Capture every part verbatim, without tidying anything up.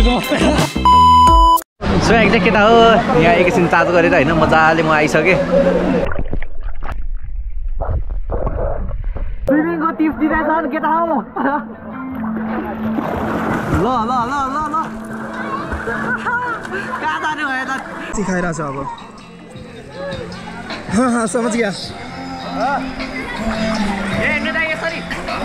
So exact केटा हो यहाँ एकैछिन चार्ज गरेर होइन मजाले म आइसकेँ स्विमिङको टिप्स दिँदैछन् केटा हो ल ल ल ल ल कहाँ जानु भयो त सिकाइरहेछ अब हाँ हाँ समझ गया ए नेता यसरी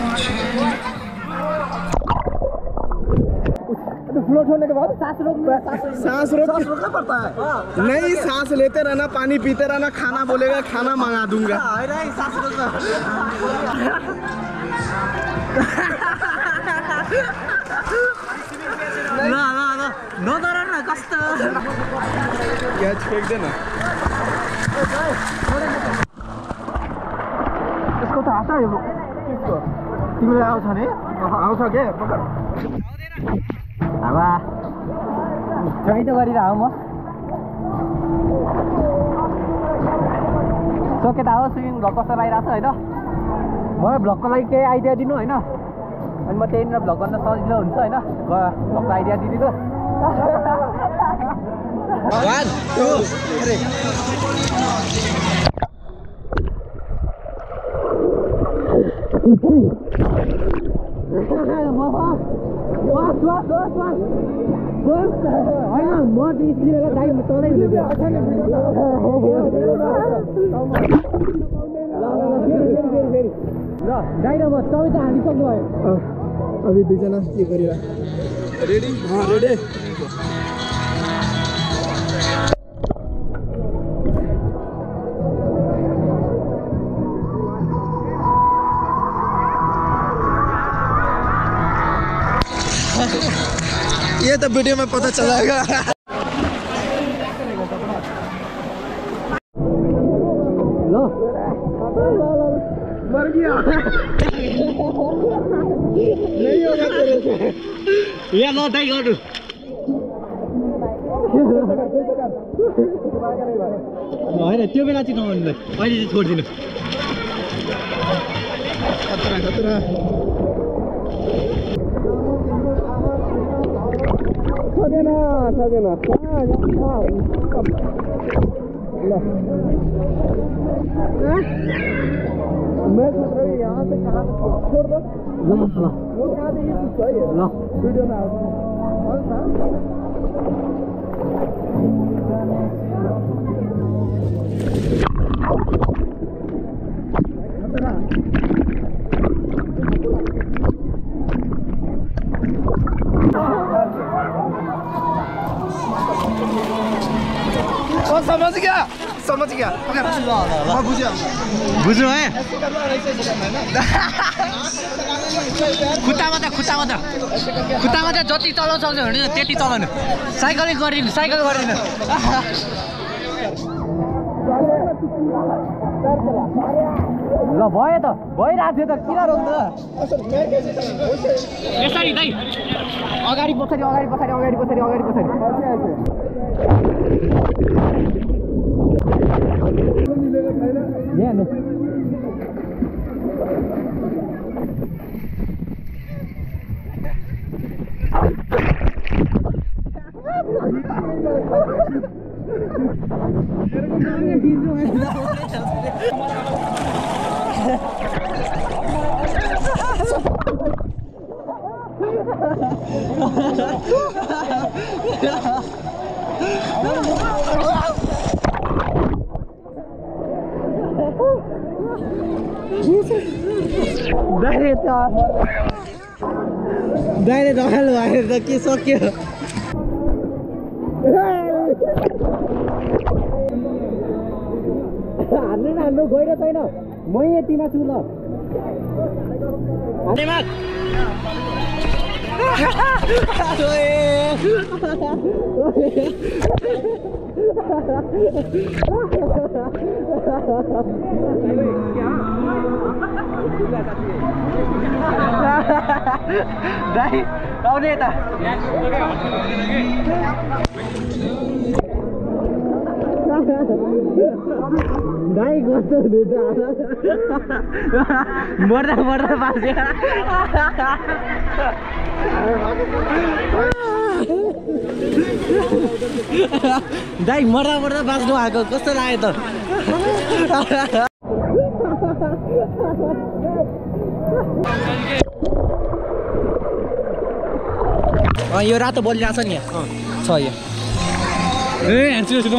फ्लो छोड़ने के बाद सांस रोकना सांस रोक रोकना पड़ता है नहीं सांस लेते रहना पानी पीते रहना खाना बोलेगा खाना मंगा दूंगा सांस रोक्न ल ल ल नडर न कस्तो क्या फेंक देना इसको तो आता है वो किसको तिमीलाई आउँछ नि आउँछ के पकड हावा ट्राई त गरिरह म सो केटा हो स्विमिङ भ्लग कस्तो लागिरहेको छ होइन मलाई भ्लगको लागि केही आइडिया दिनु होइन अनि म त्यहीँनिर भ्लग गर्न सजिलो हुन्छ होइन भ्लगको आइडिया दिदिनु वान टू थ्री होइन म निस्किएर दाइ तलै ल दाइ र म तपाईँ त हालिसक्नु भयो अभी दुईजना के गरिरह रेडी हाँ रेडी ये तो वीडियो में पता चलेगा लो मर गया नहीं होगा तेरे से ये लो दाइ गर्नु होइन त्यो बेला चाहिँ नभन्नु अहिले चाहिँ छोडिदिनु खतरा खतरा सकेन सकेन ल मैं सोच रही यहाँ से कहाँ छोड़ दो ल ल वो कहाँ देखिए सही है ल वीडियो में आओ कौन सा समझ गया समझ गया मैं बुझ्या बुझ्नु है खुट्टामा त खुट्टामा त खुट्टामा त जति चलाउन सक्छ भने त्यति चलाउनु साइकलिङ गरिदिनु साइकल गरिदिनु ल भयो त भइरहेको थियो त किन रोक्नु यसरी दाइ अगाडि पछाडि अगाडि पछाडि अगाडि पछाडि अगाडि पछाडि यहाँ दाइले त दाइले ढकाल्नु भयो त के सक्यो हान्नु हान्नु गएर छैन म यतिमा छु ल दाइ आउने यता दाइ कस्तो हुँदैछ मर्दा मर्दा बाँच्यो दाइ मर्दा मर्दा बाँच्नु भएको कस्तो लाग्यो त यो रातो बोलिरहेको छ नि यहाँ छ यो ए हाँन्छु ल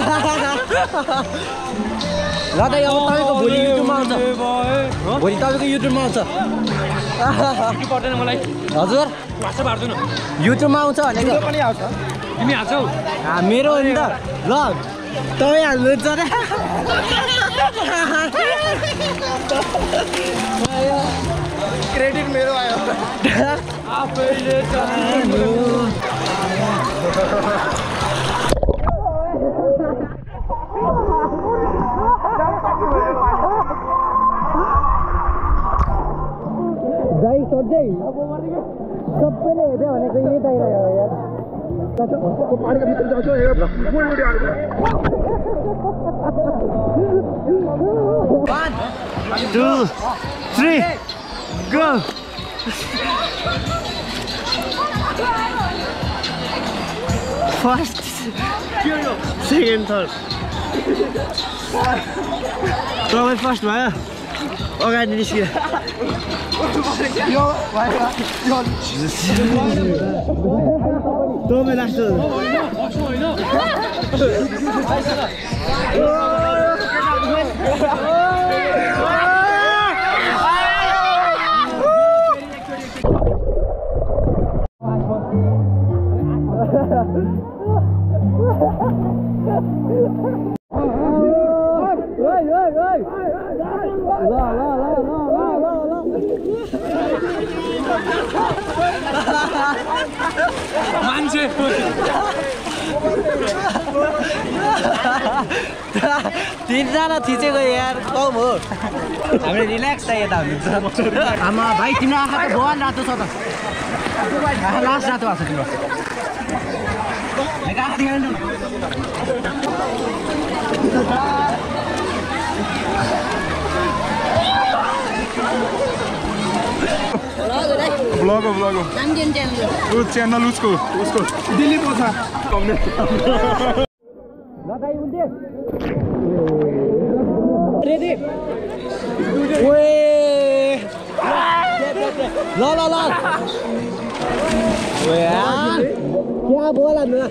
दाइ अब तपाईँको भोलि युट्युबमा आउँछ भोलि तपाईँको युट्युबमा आउँछ पर्दैन मलाई हजुर वाट्सएप हाल्छु न युट्युबमा आउँछ भनेको पनि आउँछ तिमी हाल्छौ मेरो हो नि त ल तपाईँ हाल्नुहुन्छ र क्रेडिट मेरो आयो आफैले जान्नु दाइ सधैँ सबैले हेर्यो भनेको यही दाइ रह्यो यार पानीको भित्र जान्छ One, two, three, go! First, second, third. तपाईँ फर्स्ट भयो अगाडि निस्कियो तपाईँ लास्ट मान्छे तिनजना थिचेको यार कम हो हामीले रिल्याक्स त यता हुन्छ आमा भाइ तिम्रो आँखा त भगवान रातो छ त आँखा लास्ट रातो भएको छ तिम्रो आँखा देखाएन ब्लॉग हो ब्लॉग हो वो चैनल उसको उसको दिल्ली पहुंचा रेडी ओए ल ल ल ओए क्या बोला न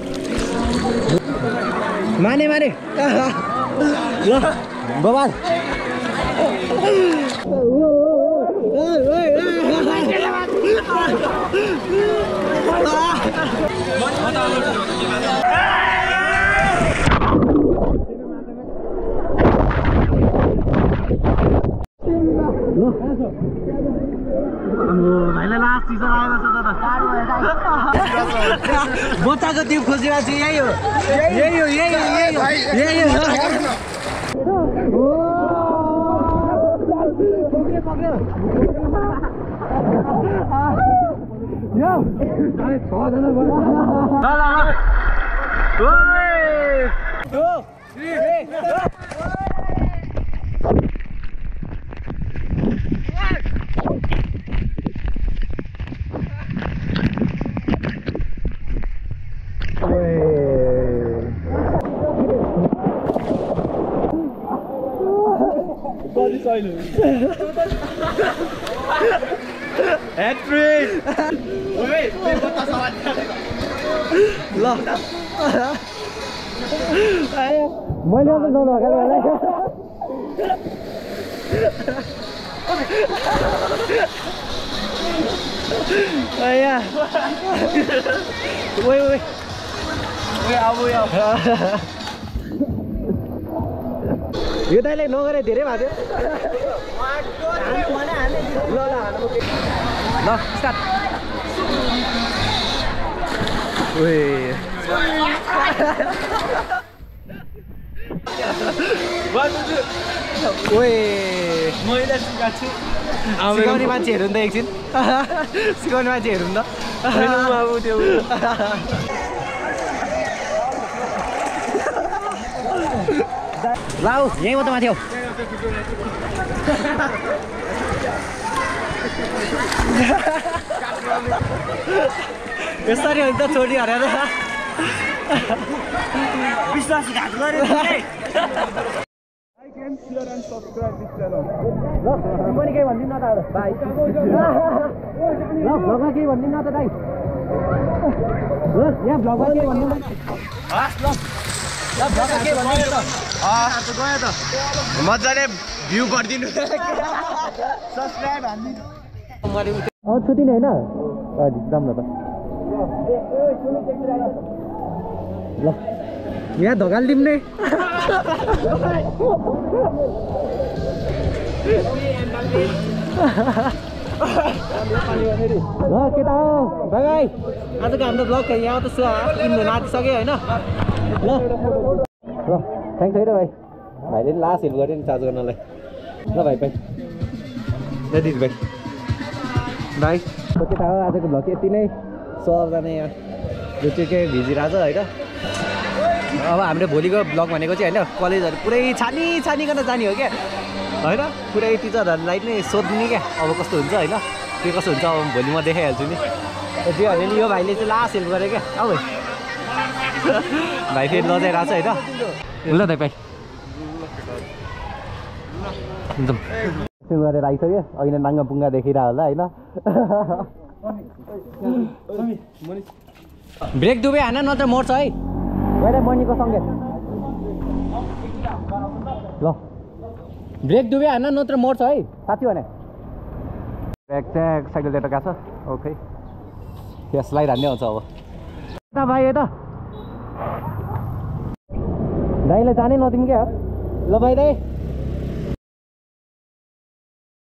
माने माने ल बबाल भाइलाई लास्ट सिजन आएको छ त बच्चाको टिप खोजेर चाहिँ यही हो यही हो यही हो यही हो यही Hattrick! Wait, wait, what the fuck? ल मैले त नलगाले होला आया ओए ओए ओए अब यो यो दाइले नगरे धेरै भएको थियो ल ल ल स्टार्ट ओए ओए मैले सिकाछु सिकाउने मान्छे हेरौँ त एकछिन सिकाउने मान्छे हेरौँ त अब त्यो लाऊ यहीँ मात्र माथि हौ यसरी हो नि त छोडी हरेर विश्वासघात गरे Like and share and subscribe this channel. ल तिमी केही भन्दिन न त भाइ ल भ्लगमा केही भन्दिन न त दाइ ल यहाँ भ्लगमा केही भन्दिन न हस् ल ल भ्लगमा केही भन्दिन त अ त गयो त मजाले भ्यू गर्दिनु सब्स्क्राइब हान्दिनु मैले अ छुट्टी नै हैन अ जाम न त ल यहाँ धगाल दिम नै ल केटा हो बाइ बाइ आजको हाम्रो ब्लग यहाँ त इन हुन आँटिसक्यो होइन ल ल थ्याङ्क्स है त भाइ भाइले पनि लास्ट हेल्प गऱ्यो नि चार्ज गर्नलाई ल भाइ भाइ ल दिदी भाइ भाइ केटा हो आजको ब्लग यति नै सबजना यहाँ जो चाहिँ के भिजिरहेको छ होइन अब हामीले भोलिको ब्लग भनेको चाहिँ होइन कलेजहरू पुरै छानी छानिकन जाने हो क्या होइन पुरै टिचरहरूलाई नै सोध्ने क्या अब कस्तो हुन्छ होइन के कस्तो हुन्छ अब भोलि म देखाइहाल्छु नि जे भने नि यो भाइले चाहिँ लास्ट हेल्प गरेँ क्या अब भाइ फेरि लजाइरहेको छ होइन ल दाइ भाइ एकदम त्यो गरेर आइसक्यो अघि नै नाङ्गा पुङ्गा देखिरह होला होइन ब्रेक दुबे हान नत्र मर्छ है गएर मर्नीको सँगै ल ब्रेक दुबे हान नत्र मर्छ है साथी भने ब्रेक चाहिँ साइकल लिएर गएको छ ओके त्यो स्लाइड हान्ने आउँछ अब त भाइ यता दाइलाई जानै नदिउँ क्या ल भाइ दाइ